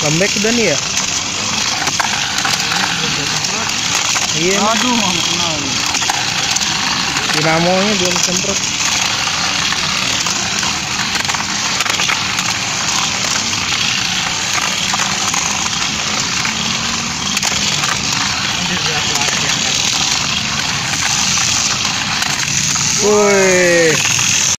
Lembek udah nih ya. Iya. Aduh, mau kenal. Dinamonya belum semprot. Woi.